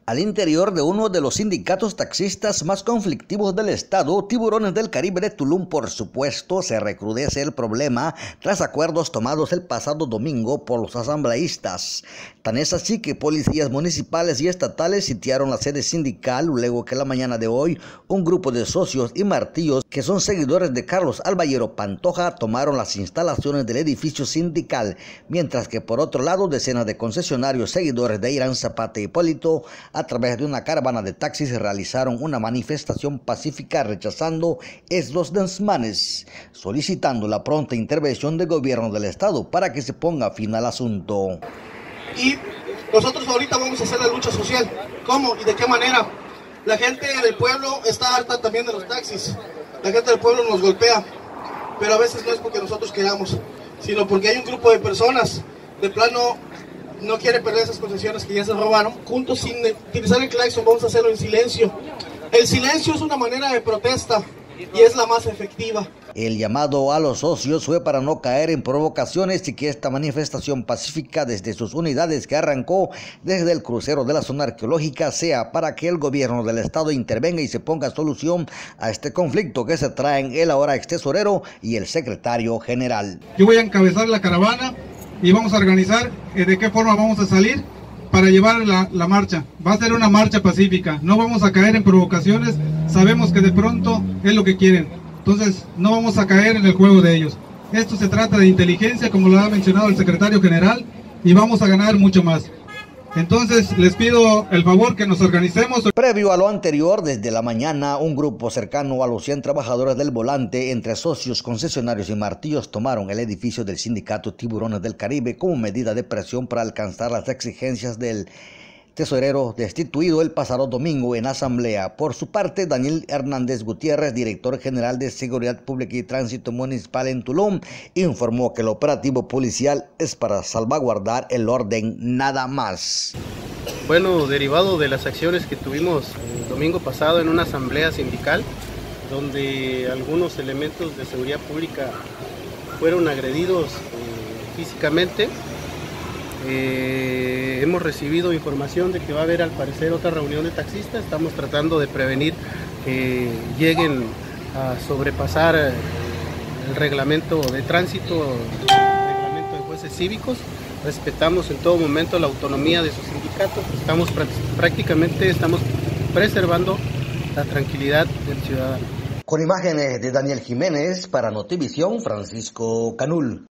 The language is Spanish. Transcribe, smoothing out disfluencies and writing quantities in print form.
Al interior de uno de los sindicatos taxistas más conflictivos del estado, Tiburones del Caribe de Tulum, por supuesto, se recrudece el problema tras acuerdos tomados el pasado domingo por los asambleístas. Tan es así que policías municipales y estatales sitiaron la sede sindical luego que la mañana de hoy un grupo de socios y martillos que son seguidores de Carlos Alballero Pantoja tomaron las instalaciones del edificio sindical, mientras que por otro lado decenas de concesionarios seguidores de Irán Zapata y Hipólito a través de una caravana de taxis realizaron una manifestación pacífica rechazando estos desmanes, solicitando la pronta intervención del gobierno del estado para que se ponga fin al asunto. Y nosotros ahorita vamos a hacer la lucha social. ¿Cómo y de qué manera? La gente del pueblo está harta también de los taxis. La gente del pueblo nos golpea, pero a veces no es porque nosotros queramos, sino porque hay un grupo de personas de plano no quiere perder esas concesiones que ya se robaron. Juntos, sin utilizar el claxon, vamos a hacerlo en silencio. El silencio es una manera de protesta y es la más efectiva. El llamado a los socios fue para no caer en provocaciones y que esta manifestación pacífica desde sus unidades que arrancó desde el crucero de la zona arqueológica sea para que el gobierno del estado intervenga y se ponga solución a este conflicto que se traen el ahora ex tesorero y el secretario general. Yo voy a encabezar la caravana y vamos a organizar de qué forma vamos a salir para llevar la marcha. Va a ser una marcha pacífica, no vamos a caer en provocaciones, sabemos que de pronto es lo que quieren, entonces no vamos a caer en el juego de ellos. Esto se trata de inteligencia, como lo ha mencionado el secretario general, y vamos a ganar mucho más. Entonces les pido el favor que nos organicemos. Previo a lo anterior, desde la mañana, un grupo cercano a los 100 trabajadores del volante, entre socios, concesionarios y martillos, tomaron el edificio del sindicato Tiburones del Caribe como medida de presión para alcanzar las exigencias del tesorero destituido el pasado domingo en asamblea. Por su parte, Daniel Hernández Gutiérrez, director general de Seguridad Pública y Tránsito Municipal en Tulum, informó que el operativo policial es para salvaguardar el orden nada más. Bueno, derivado de las acciones que tuvimos el domingo pasado en una asamblea sindical, donde algunos elementos de seguridad pública fueron agredidos físicamente, hemos recibido información de que va a haber al parecer otra reunión de taxistas. Estamos tratando de prevenir que lleguen a sobrepasar el reglamento de tránsito, el reglamento de jueces cívicos. Respetamos en todo momento la autonomía de sus sindicatos. Estamos preservando la tranquilidad del ciudadano. Con imágenes de Daniel Jiménez para Notivisión, Francisco Canul.